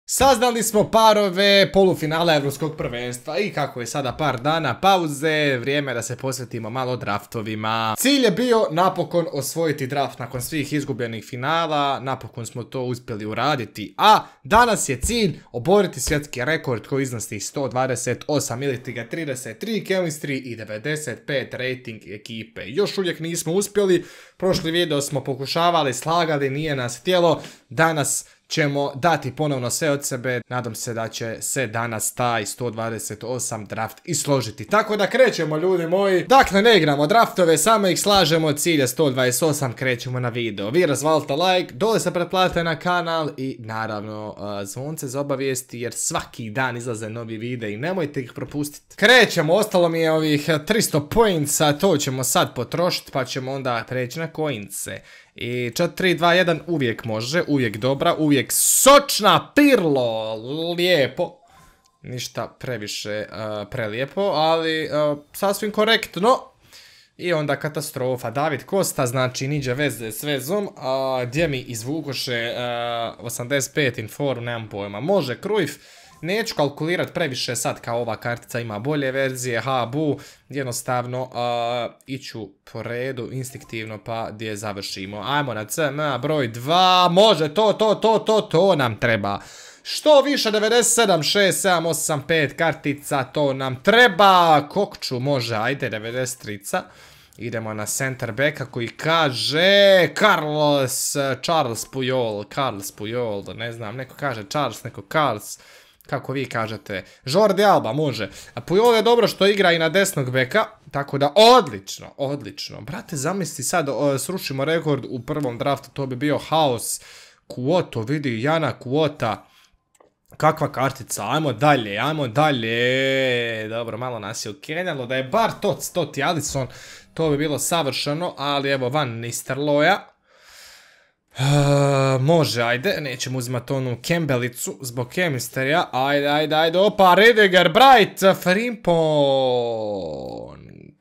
Saznali smo parove polufinala Evropskog prvenstva i kako je sada par dana pauze, vrijeme da se posvetimo malo draftovima. Cilj je bio napokon osvojiti draft nakon svih izgubljenih finala, napokon smo to uspjeli uraditi, a danas je cilj oboriti svjetski rekord koji iznosi 128 ili 33 chemistry i 95 rating ekipe. Još uvijek nismo uspjeli, prošli video smo pokušavali, slagali, nije nas htjelo, danas ćemo dati ponovno sve od sebe, nadam se da će se danas taj 128 draft i složiti. Tako da krećemo, ljudi moji. Dakle, ne igramo draftove, samo ih slažemo, cilj je 128, krećemo na video. Vi razvalite like, dole se pretplatite na kanal i naravno zvonce za obavijesti jer svaki dan izlaze novi videi i nemojte ih propustiti. Krećemo, ostalo mi je ovih 300 pointsa, to ćemo sad potrošiti pa ćemo onda preći na coinse. I 4, 3, 2, 1 uvijek može, uvijek dobra, uvijek sočna, pirlo, lijepo. Ništa previše prelijepo, ali sasvim korektno. I onda katastrofa, David Costa, znači niđe veze s vezom, gdje mi izvukoše 85 inform, nemam pojma, može Cruyff. Neću kalkulirat previše sad kao ova kartica ima bolje verzije, bu, jednostavno iću po redu instinktivno pa gdje završimo. Ajmo na CMA broj 2, može to nam treba. Što više 97, 6, 7, 8, 5 kartica, to nam treba. Kokču može, ajde 93-ca. Idemo na center backa koji kaže Charles Puyol, ne znam, neko kaže Charles, neko Carls. Kako vi kažete, Jordi Alba može. A Puyol je dobro što igra i na desnog beka, tako da odlično. Brate, zamisli sad, srušimo rekord u prvom draftu, to bi bio haos. Kuoto, vidi, Jana Kuota. Kakva kartica, ajmo dalje. Dobro, malo nas je ukenjalo, da je bar Totti Alisson, to bi bilo savršeno, ali evo Van Nistelrooya. Može, ajde, nećemo uzimati onu Kembelicu zbog chemistryja, ajde, opa, Rüdiger, Bright, Frimpong.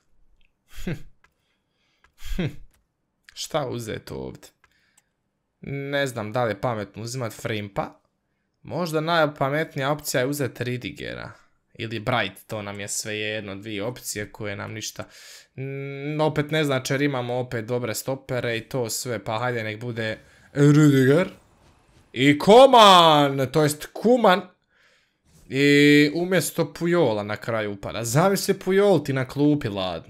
Šta uzeti ovdje? Ne znam da li je pametno uzimati Frimpa, možda najpametnija opcija je uzeti Rüdigera. Ili Bright, to nam je svejedno, dvije opcije koje nam ništa opet ne znači jer imamo opet dobre stopere i to sve, pa hajde nek bude Rüdiger i Koman, to jest Kuman i umjesto Pujola na kraju upada. Zamisli Pujol ti na klupi, ladno.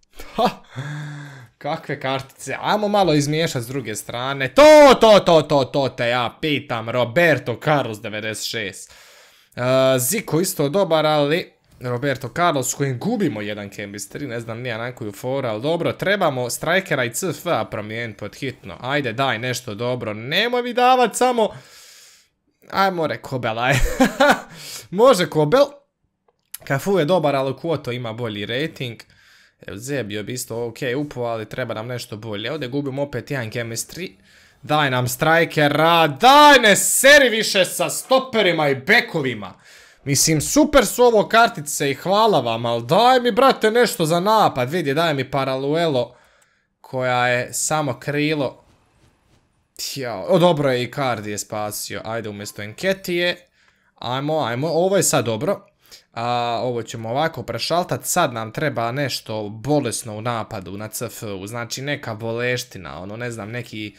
Kakve kartice, ajmo malo izmiješati s druge strane. To te ja pitam, Roberto Carlos 96. Zico isto dobar, ali Roberto Carlos s kojim gubimo jedan chemistry, ne znam nije na koju foru, ali dobro, trebamo strikera i CF-a promijeniti pod hitno. Ajde, daj nešto dobro, nemoj mi davat samo... Ajmo Kobel, aj. Može Kobel. Cafu je dobar, ali Kuoto ima bolji rating. Zebio bi isto ok upo, ali treba nam nešto bolje. Ovdje gubimo opet jedan chemistry. Daj nam strikera, daj ne seri više sa stoperima i bekovima. Mislim, super su ovo kartice i hvala vam, ali daj mi, brate, nešto za napad. Vidi, daj mi Paraluelo, koja je samo krilo. Dobro je i Icardi je spasio. Ajde, umjesto Enketije. Ajmo, ovo je sad dobro. Ovo ćemo ovako prešaltat. Sad nam treba nešto bolesno u napadu na CF-u. Znači, neka boleština, ono, ne znam, neki...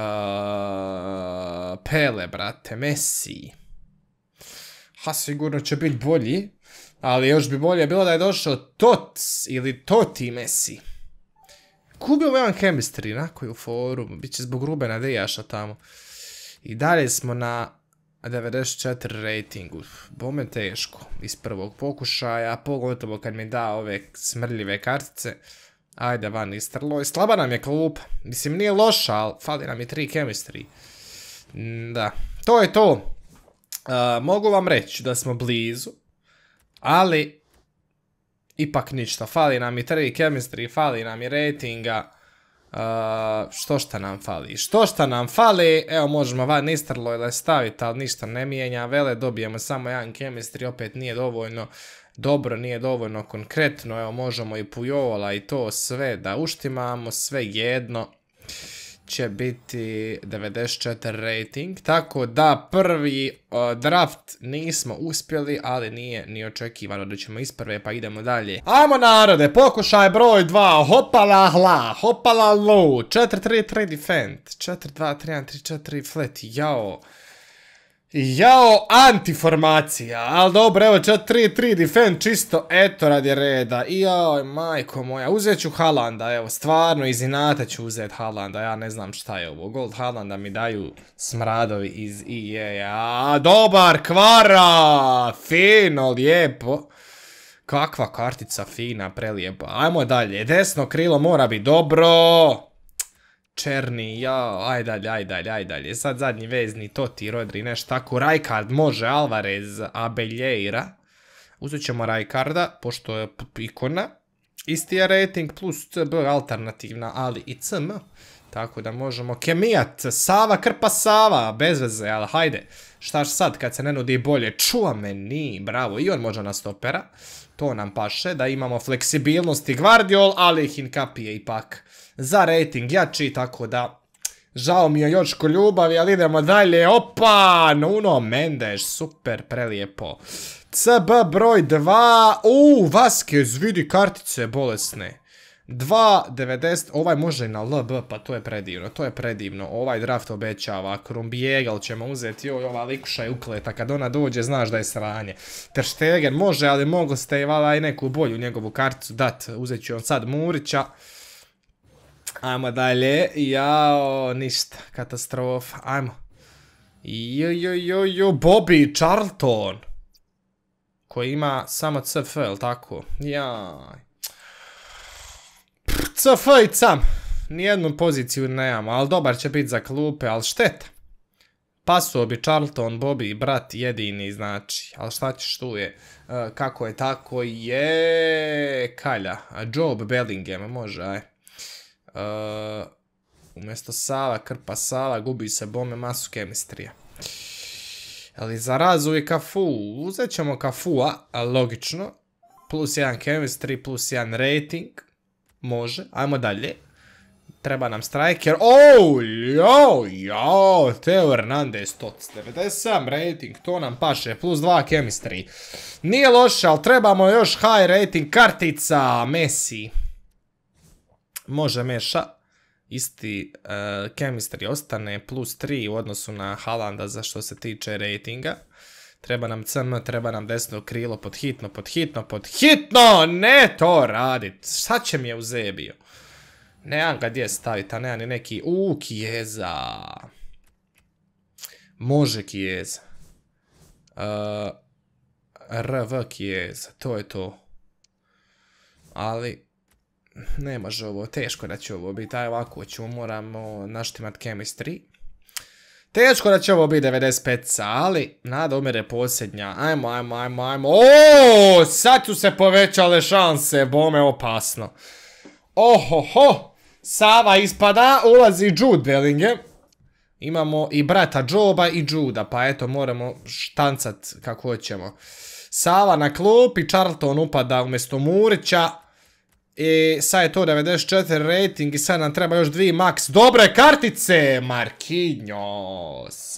Pele, brate, Messi. Sigurno će biti bolji, ali još bi bolje bilo da je došao Tots ili Totti Messi. Gubio jedan chemistry, na koju foru, bit će zbog Rubena Dijaša tamo. I dalje smo na 94 ratingu, bome teško, iz prvog pokušaja, pogotovo kad mi da ove smrljive kartice. Ajde, Van Nistelrooy, slaba nam je klupa, mislim nije loša, ali fali nam je 3 chemistry. Da, to je to. Mogu vam reći da smo blizu, ali ipak ništa, fali nam i 3 chemistry, fali nam i ratinga. Što nam fali, evo možemo Van Nistelrooy staviti, ali ništa ne mijenja, vele dobijemo samo jedan chemistry, opet nije dovoljno dobro, nije dovoljno konkretno, evo možemo i Pujola i to sve da uštimamo, sve jedno. će biti 94 rating, tako da prvi draft nismo uspjeli, ali nije ni očekivano da ćemo iz prve, pa idemo dalje. Ajmo narode, pokušaj broj 2, hopala hla, hopala low, 4-3-3 defend, 4-2-3-1-3-4 flat, jao. Jao, antiformacija, ali dobro, evo 4-3-3 defend, čisto, eto radi reda, jao, majko moja, uzet ću Haalanda, evo, stvarno iz inata ću uzet Haalanda, ja ne znam šta je ovo, gold Haalanda mi daju smradovi iz EA, dobar, kvara, fino, lijepo, kakva kartica fina, prelijepa, ajmo dalje, desno krilo mora biti dobro. Černi, jao, aj dalje, sad zadnji vezni, Totti, Rodri, nešto tako, Rijkaard može, Alvarez, Abeljeira, uzet ćemo Rijkaarda, pošto je ikona, isti je rating plus CB alternativna, ali i CM, tako da možemo kemijat, Sava, Krpa Sava, bez veze, ali hajde, šta sad kad se ne nudi bolje, Čuameni, bravo, i on može na stopera, to nam paše, da imamo fleksibilnost i Gvardiol, ali Hincapié je ipak za rating jači, tako da žao mi je Jočko ljubavi, ali idemo dalje, opa, Nuno Mendes, super, prelijepo, CB broj 2, Vasquez, vidi kartice bolesne, 2.90, ovaj može i na LB, pa to je predivno, ovaj draft obećava, Krumbijegal ćemo uzeti, joj, ova likuša je ukleta, kad ona dođe znaš da je sranje, Ter Stegen može, ali mogu ste i neku bolju njegovu karticu dat, uzet ću on sad Murića. Ajmo dalje, jao, ništa, katastrofa, ajmo. Bobby Charlton. Koji ima samo CF, jel tako? Jaj. CF i cam. Nijednu poziciju nemamo, ali dobar će biti za klupe, ali šteta. Pasuo bi Charlton, Bobby, brat jedini, znači, ali šta ćeš tu je, kako je, tako je, kalja, Job Bellingham, može, aj. Umjesto Sava, Krpa Sava, gubi se bome masu kemistrija. Ali za razvoj je Cafu, uzet ćemo Cafua, logično, plus 1 chemistry, plus 1 rating, može, ajmo dalje. Treba nam striker, Teo Hernandez, Tots, 97 rating, to nam paše, plus 2 chemistry. Nije loše, ali trebamo još high rating kartica, Messi. Može meša, isti chemistry ostane, plus 3 u odnosu na Haalanda za što se tiče ratinga. Treba nam CM, treba nam desno krilo, pod hitno, ne to radit, šta će mi je uzebio. Nemam ga gdje staviti, a nema ni neki, Kijeza. Može Kijeza. RV Kijeza, to je to. Ali ne može ovo, teško da će ovo biti, aj ovako ćemo, moramo naštimat chemistry. Teško da će ovo biti 95, ali nada umire posljednja, ajmo, sad su se povećale šanse, bome opasno. Sava ispada, ulazi Jude Bellingham, imamo i brata Joba i Juda, pa eto moramo štancat kako hoćemo. Sava na klupi, Charlton upada umjesto Murića. I sad je to 94 rating i sad nam treba još 2 max. Dobre kartice! Marquinhos!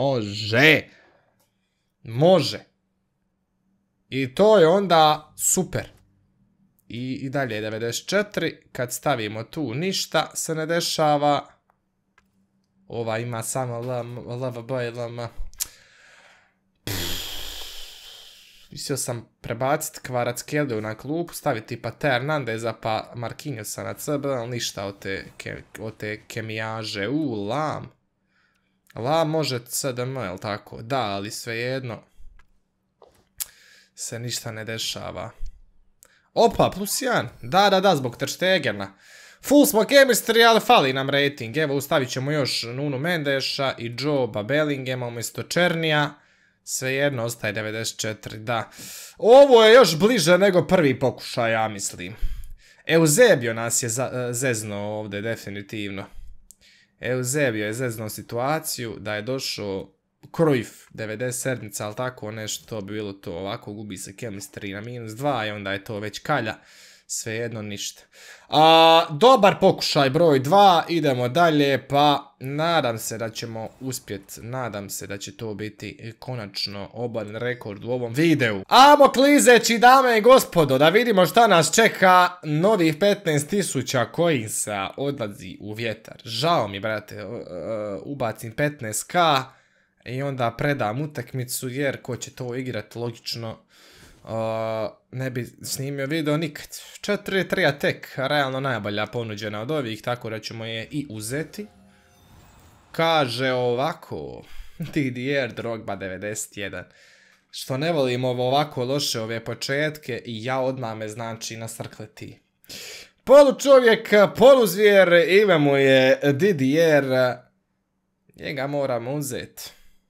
Može. I to je onda super. I dalje je 94. Kad stavimo tu ništa se ne dešava. Ova ima samo LVB i LM. Mislio sam prebaciti Kvaratskhelia na klupu, staviti pa Teo Hernandeza pa Marquinhosa na CB, ali ništa od te kemijaže. Lam. Lam može CDM, jel tako? Da, ali svejedno se ništa ne dešava. Opa, plus 1. Da, zbog Ter Stegena. Full smo chemistry, ali fali nam rating. Evo, ustavit ćemo još Nuno Mendeša i Joba Bellinghama umjesto Černija. Svejedno ostaje 94, da. Ovo je još bliže nego prvi pokušaj, ja mislim. Eusebio nas je zezno ovdje, definitivno. Eusebio je zezno situaciju da je došao Cruyff, 97, ali tako nešto bi bilo to. Ovako gubi se chemistry na -2 i onda je to već kalja. Svejedno ništa. Dobar pokušaj broj 2, idemo dalje, pa nadam se da ćemo uspjeti, nadam se da će to biti konačno obaljen rekord u ovom videu. Amo klizeći, dame i gospodo, da vidimo šta nas čeka. Novih 15.000 coinsa odlazi u vjetar. Žao mi, brate, ubacim 15k i onda predam utakmicu, jer ko će to igrati logično. Ne bi snimio video nikad. 4-3 tek, realno najbolja ponuđena od ovih, tako da ćemo je i uzeti. Kaže ovako, DDR Drogba 91. Što ne volim ovako loše ove početke i ja odmah me znači nasrkleti. Polu čovjek, polu zvijer, ime mu je DDR. Njega moramo uzeti.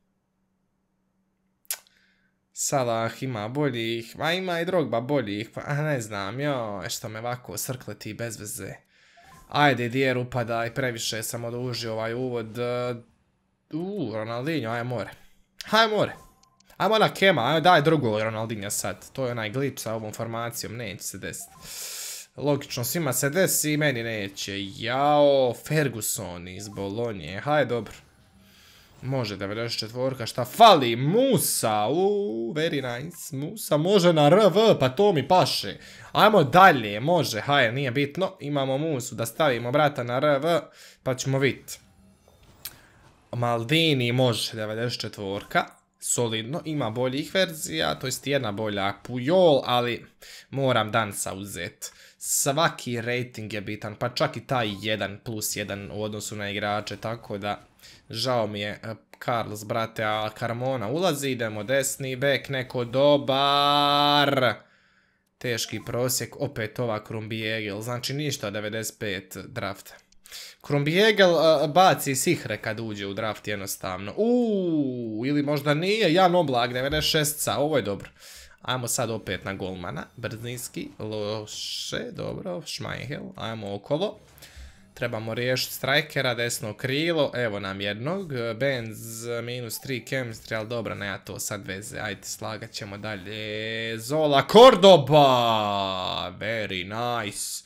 Salah ima boljih, ma ima i Drogba boljih, pa ne znam, što me ovako srkleti bez veze. Ajde, Dijer upadaj, previše sam odužio ovaj uvod. Ronaldinho, aj more. Aj more. Ajmo na Kema, aj daj drugog Ronaldinha sad. To je onaj glitch sa ovom formacijom, neće se desiti. Logično, svima se desi i meni neće. Jao, Ferguson iz Bolonje, haj dobro. Može 94, šta fali? Musa, very nice. Musa može na RV, pa to mi paše. Ajmo dalje, može, haj, nije bitno. Imamo Musu da stavimo brata na RV, pa ćemo vidjeti. Maldini može 94, solidno, ima boljih verzija, to jest jedna bolja Puyol, ali moram Dansa uzeti. Svaki rating je bitan, pa čak i taj 1+1 u odnosu na igrače, tako da žao mi je Carlos, brate, a Carmona ulazi, idemo desni bek, neko dobar. Teški prosjek, opet ova Krumbiegel, znači ništa 95 drafta. Krumbiegel baci sihre kad uđe u draft jednostavno. Ili možda nije, Jan Oblak 96-ca, ovo je dobro. Ajmo sad opet na golmana, Brzinski, loše, dobro, Schmeichel, ajmo okolo. Trebamo riješiti strajkera, desno krilo, evo nam jednog, Benz -3 chemistry, ali dobro, nema to sad veze, ajde slagat ćemo dalje. Zola Cordoba, very nice.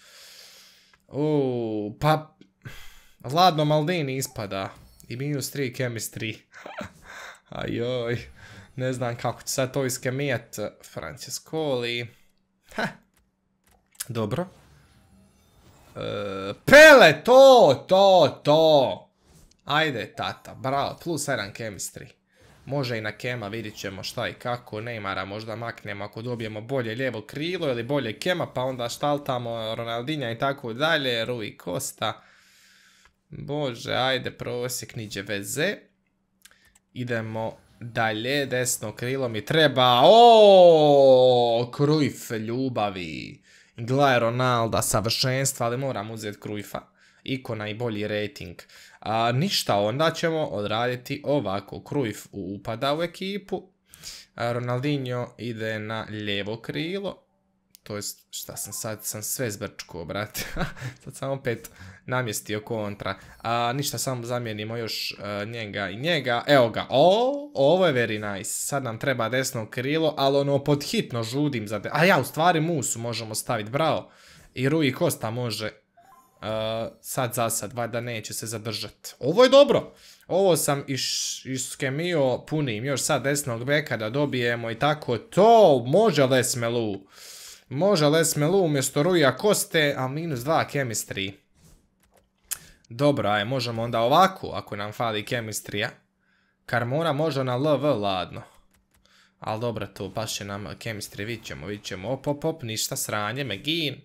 Pa Vladno Maldini ispada i -3 chemistry. Ajoj, ne znam kako će sad to iskemijet. Francescoli, dobro. Pele, to. Ajde, tata, bravo, +1 chemistry. Može i na Kema, vidit ćemo šta i kako. Neymara možda maknemo ako dobijemo bolje lijevo krilo ili bolje Kema, pa onda štaltamo Ronaldinha i tako dalje. Rui Costa. Bože, ajde, prosjek, niđe veze. Idemo dalje, desno krilo mi treba. Cruyff ljubavi. Gle Ronalda, savršenstva, ali moram uzeti Cruyffa. Ikona i bolji rating. Ništa, onda ćemo odraditi ovako. Cruyff upada u ekipu. Ronaldinho ide na lijevo krilo. To jest, šta sam sve zbrčko, brate. Sad sam opet namjestio kontra. Ništa, samo zamijenimo još njega i njega. Evo ga, ovo je very nice. Sad nam treba desno krilo, ali ono podhitno žudim za... u stvari Musu možemo staviti, bravo. I Rui Costa može sad za sad, valjda neće se zadržati. Ovo je dobro. Ovo sam iskemio punim, još sad desnog beka da dobijemo i tako to. Može Les Melu. Može Les Melu umjesto Ruija Koste, a -2 chemistry. Dobro, aj, možemo onda ovako, ako nam fali chemistrija. Carmona može na LV ladno. Ali dobro, to paše nam chemistry, vidit ćemo. Op, ništa sranje, Megin.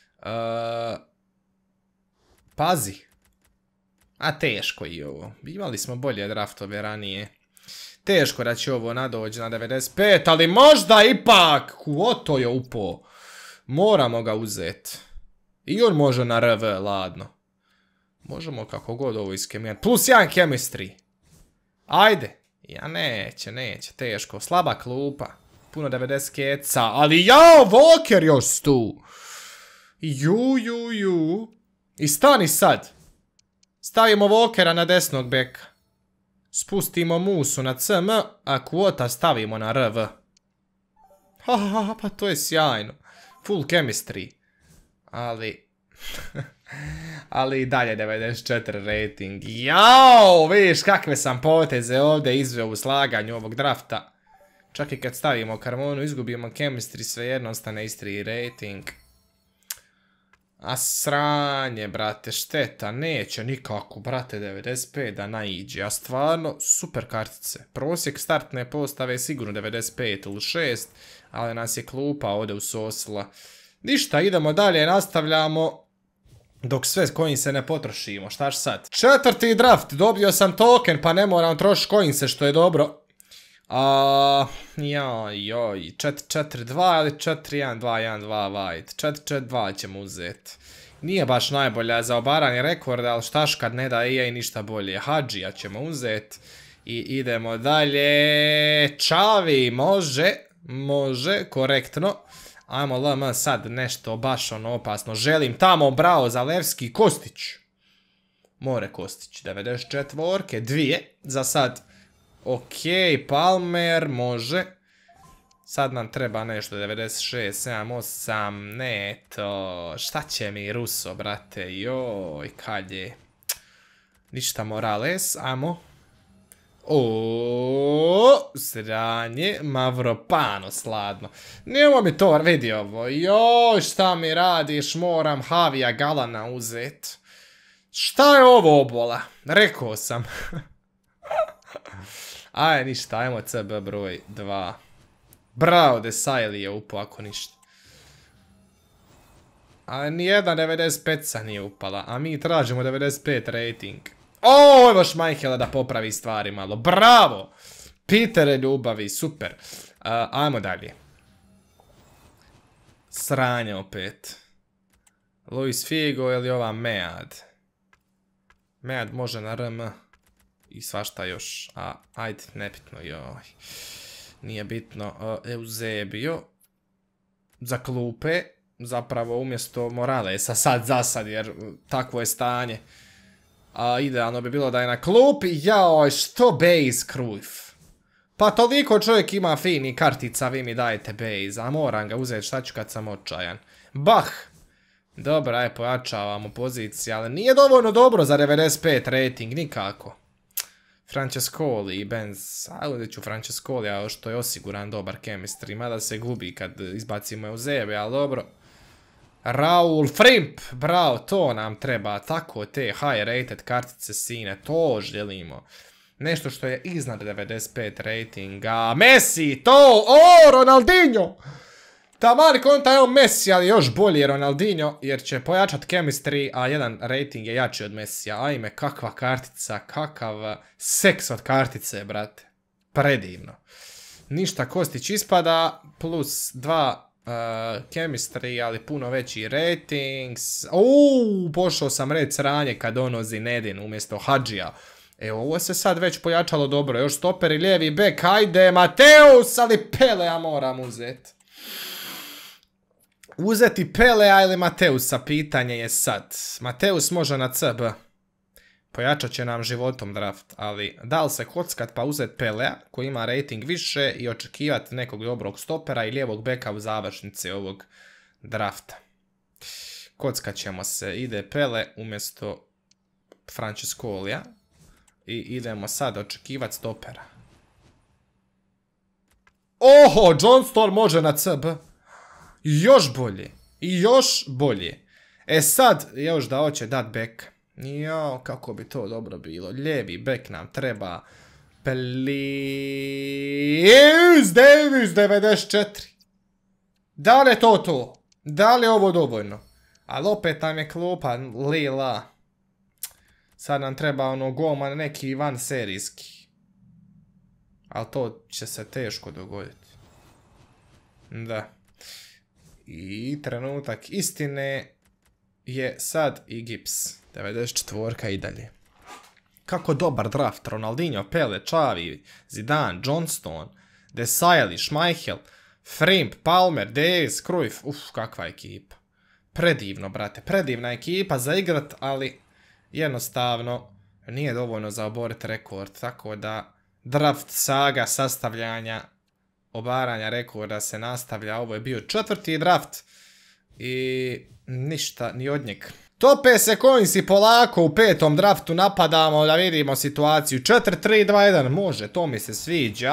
Pazi. Teško i ovo. Imali smo bolje draftove ranije. Teško da će ovo nadođe na 95, ali možda ipak. Kuoto je upo. Moramo ga uzeti. I on može na RV, ladno. Možemo kako god ovo iskemijati. +1 chemistry. Ajde. Neće, teško. Slaba klupa. Puno 90 keca. Ali Walker još tu. I stani sad. Stavimo Walkera na desnog beka. Spustimo Musu na CM, a Kvota stavimo na RV. Pa to je sjajno. Full chemistry. ali i dalje 94 rating. Jao, vidiš kakve sam poteze ovdje izveo u slaganju ovog drafta. Čak i kad stavimo Carmonu, izgubimo chemistry, svejedno ostane isti rating. A sranje, brate, šteta, neće nikako, brate, 95 da naiđe, a stvarno super kartice. Prosjek startne postave je sigurno 95 ili 6, ali nas je klupa ovdje usosila. Ništa, idemo dalje, nastavljamo, dok sve coinse ne potrošimo, štaš sad? Četvrti draft, dobio sam token, pa ne moram trošiti coinse, što je dobro. Joj, 4-4-2 ili 4-1-2-1-2 white, 4-4-2 ćemo uzeti. Nije baš najbolja za obaranje rekorda, ali štaš kad ne da EA ništa bolje. Hadžija ćemo uzeti i idemo dalje. Čavi, može, korektno. Ajmo LM sad nešto baš ono opasno. Želim tamo bravo Zalewski, Kostić. More Kostić, 94-orke, 2 za sad. Ok, Palmer, može. Sad nam treba nešto, 96, 7, 8, neto. Šta će mi Russo, brate, joj, kad je. Ništa Morales, ajmo. Sranje, Mavropano, sladno. Nemo mi to, vidi ovo, joj, šta mi radiš, moram Havija Galana uzet. Šta je ovo obola? Rekao sam. Aj, ništa, ajmo CB broj 2. Bravo, Desailly je upao, ako ništa. A nijedna 95-ca nije upala, a mi tražimo 95 rating. O, evo Šmajhela da popravi stvari malo, bravo! Petere ljubavi, super. Ajmo dalje. Sranje opet. Luis Figo ili ova Mead. Mead može na RM. I svašta još, ajde, nebitno, joj. Nije bitno, Eusebio. Za klupe, zapravo umjesto Moralesa, sad, jer takvo je stanje. Idealno bi bilo da je na klupi, joj, što base Cruyff. Pa toliko čovjek ima fini kartica, vi mi dajete base, a moram ga uzeti, šta ću kad sam očajan. Bah! Dobro, aj, pojačavamo pozicije, ali nije dovoljno dobro za 95 rating, nikako. Francescoli i Benz, uzet ću Francescoli, što je osiguran dobar chemistry, mada se gubi kad izbacimo Eusebe, ali dobro. Raul Frimp, bravo, to nam treba, tako te high rated kartice sine, to želimo. Nešto što je iznad 95 ratinga, Messi, to, Ronaldinho! Taman konta je on Messi, ali još bolji je Ronaldinho, jer će pojačat chemistry, a jedan rating je jači od Messija. Ajme, kakva kartica, kakav seks od kartice, brate. Predivno. Ništa, Kostić ispada, plus 2 chemistry, ali puno veći ratings. Pošao sam red sranje kad ono Zinedine umjesto Hadžija. Evo, ovo se sad već pojačalo dobro, još stoper i lijevi bek, ajde, Mateus, ali Pelea moram uzeti. Uzeti Pelea ili Mateusa, pitanje je sad. Mateus može na CB. Pojačat će nam životom draft, ali da li se kockat pa uzeti Pelea, koji ima rating više i očekivati nekog dobrog stopera i lijevog beka u završnici ovog drafta. Kockat ćemo se, ide Pele umjesto Francescolija i idemo sad očekivati stopera. Oho, Johnston može na CB. Još bolje. I još bolje. E sad, još da hoće dat bek. Jao, kako bi to dobro bilo. Lijevi bek nam treba. Please, Davis 94. Da li je to? Da li je ovo dovoljno? Ali opet nam je klupa lila. Sad nam treba ono goma neki van serijski. Ali to će se teško dogoditi. Da. I trenutak istine je sad i Gibbs. 94 i dalje. Kako dobar draft. Ronaldinho, Pele, Xavi, Zidane, Johnston, Desailly, Schmeichel, Frimp, Palmer, Davis, Cruyff. Kakva ekipa. Predivno, brate. Predivna ekipa za igrat, ali jednostavno nije dovoljno za oboriti rekord. Tako da draft saga sastavljanja obaranja rekorda se nastavlja. Ovo je bio četvrti draft i Ništa, ni od njeg. Tope se Coinsi polako u 5. draftu, napadamo da vidimo situaciju. 4-3-2-1, može, to mi se sviđa.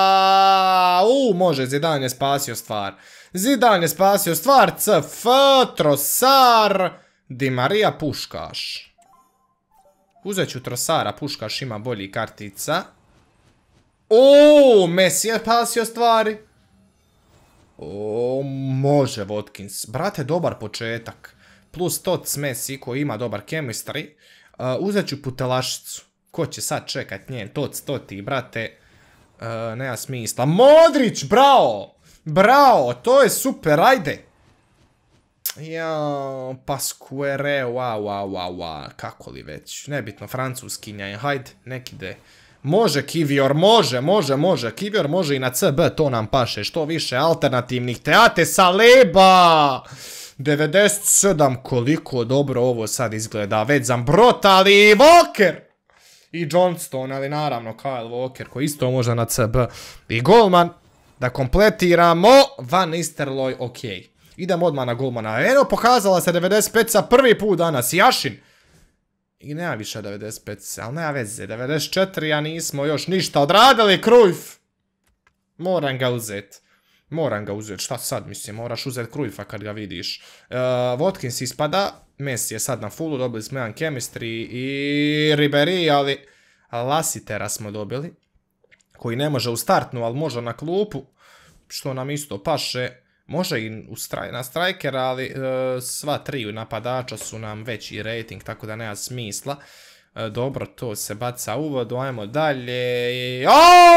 Može, Zidane je spasio stvar. Zidane je spasio stvar, CF, Trossard, Di Maria, Puškaš. Uzet ću Trossara, Puškaš ima bolji kartica. Messi je spasio stvari. Može Watkins. Brate, dobar početak. Plus Tots Messi koji ima dobar chemistry. Uzet ću Putelašicu. Ko će sad čekat njen? Tots, Toti, brate. Nema smisla. Modrić, bravo! Bravo, to je super, ajde. Pasquere, wow. Kako li već? Nebitno, francuskinja je, hajde, nek ide. Može Kivior, može. Kivior može i na CB, to nam paše. Što više alternativnih Teate Saleba. 97, koliko dobro ovo sad izgleda. Već Zambrot, ali i Walker. I Johnston, ali naravno Kyle Walker koji isto može na CB. I golman, da kompletiramo. Van Nistelrooy, ok. Idemo odmah na golmana. Eno, pokazala se 95 sa prvi put danas. Jašin. I nema više 95, ali nema veze. 94, a nismo još ništa odradili. Cruyff. Moram ga uzeti. Šta sad mislim? Moraš uzeti Cruyffa kad ga vidiš. Watkins ispada. Messi je sad na fullu. Dobili smo jedan chemistry i Ribéry, ali Lassitera smo dobili. Koji ne može u startnu, ali može na klupu. Što nam isto paše. Može i na strikera, ali sva tri napadača su nam veći rating, tako da nema smisla. Dobro, to se baca u vodu, ajmo dalje.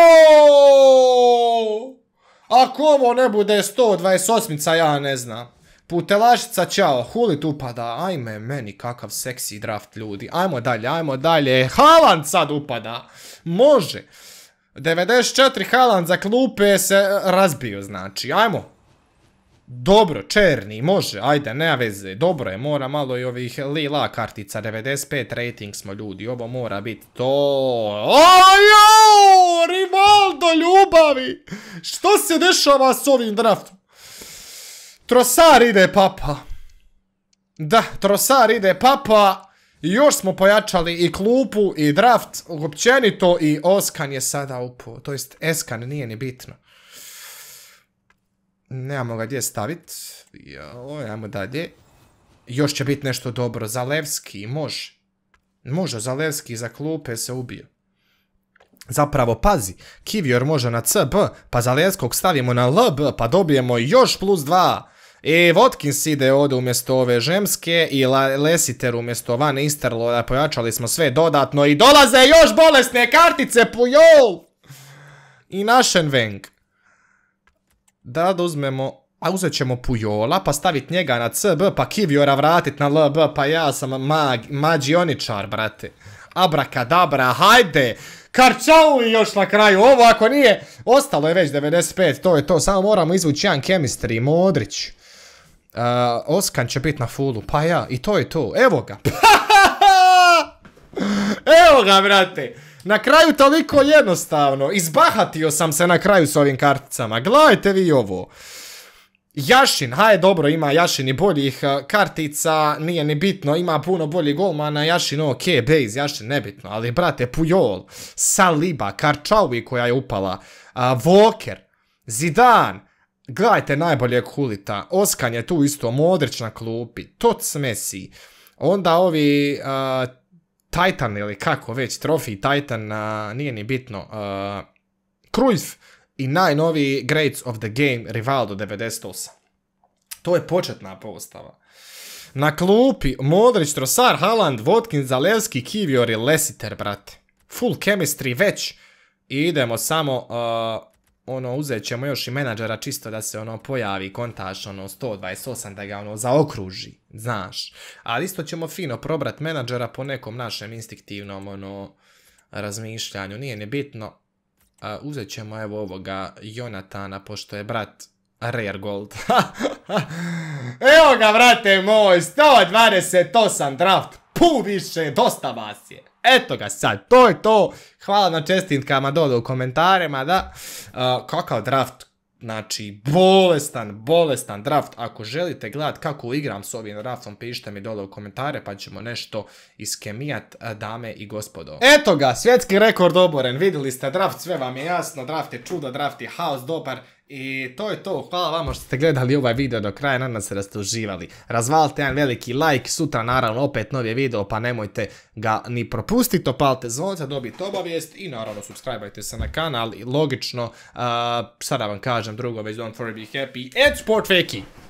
Ako ovo ne bude 128-ica, ja ne znam. Putelašica, čao, Hulit upada, ajme meni kakav seksi draft ljudi. Ajmo dalje, Haaland sad upada, može. 94 Haaland za klupe se razbio, znači, ajmo. Dobro, Černi, može, ajde, nema veze, dobro je, mora malo i ovih lila kartica, 95 rating smo ljudi, ovo mora biti to. Rivaldo ljubavi, što se dešava s ovim draftom? Trossard ide papa. Da, Trossard ide papa, još smo pojačali i klupu i draft, općenito i Oskan je sada upao, to jest Eskan, nije ni bitno. Nemamo ga gdje staviti. Ajmo dalje. Još će biti nešto dobro. Zalewski, može. Može, Zalewski za klupe se ubio. Zapravo, pazi. Kivior može na CB, pa Zalewskog stavimo na LB, pa dobijemo još plus 2. Watkins ide ovdje umjesto ove žemske i Lassiter umjesto Van Nistelrooya. Pojačali smo sve dodatno i dolaze još bolesne kartice, Puyol! I Našenveng. Da uzmemo, a uzet ćemo Pujola, pa staviti njega na CB, pa Kiviora vratit na LB, pa ja sam magioničar, brate. Abrakadabra, hajde! Karčauli još na kraju, ovo ako nije, ostalo je već 95, to je to, samo moramo izvući jedan chemistry, Modrić. Oskan će biti na fullu, pa ja, i to je to, evo ga. Evo ga, brate. Na kraju toliko jednostavno. Izbahatio sam se na kraju s ovim karticama. Gledajte vi ovo. Jašin, hajde dobro, ima Jašin i boljih kartica, nije ni bitno, ima puno boljih golmana, Jašin ok, base, Jašin nebitno, ali brate, Puyol, Saliba, Karčaui koja je upala, Walker, Zidane, gledajte najboljeg Hulita, Oskan je tu isto, Modrić na klupi, Tots Messi, onda ovi Titan ili kako već, Trophy Titan, nije ni bitno, Cruyff i najnoviji Greats of the Game, Rivaldo 98. To je početna postava. Na klupi, Modrić, Trossard, Haaland, Watkins, Zalewski, Kivior i Lassiter, brate. Full chemistry već. I idemo samo, uzet ćemo još i menadžera čisto da se pojavi kontaž 128 da ga zaokruži, znaš. Ali isto ćemo fino probrat menadžera po nekom našem instinktivnom razmišljanju, nije ni bitno. Uzet ćemo evo ovoga Jonatana pošto je brat Rare Gold. Evo ga, brate moj, 128 draft, više, dosta vas je. Eto ga sad, to je to. Hvala na čestitkama dole u komentarima, da. Kakav draft, Znači, bolestan draft. Ako želite gledati kako igram s ovim draftom, pišite mi dole u komentare pa ćemo nešto iskemijat, dame i gospodo. Eto ga, svjetski rekord oboren. Vidjeli ste draft, sve vam je jasno. Draft je čudo, draft je haos, dobar. I to je to. Hvala vama što ste gledali ovaj video do kraja. Nadam se da ste uživali. Razvalite jedan veliki like. Sutra naravno opet novi video, pa nemojte ga ni propustiti. Opalite zvonce, dobijte obavijest i naravno subscribeajte se na kanal. I logično, sada vam kažem drugo, već don't forget be happy and sport fakey.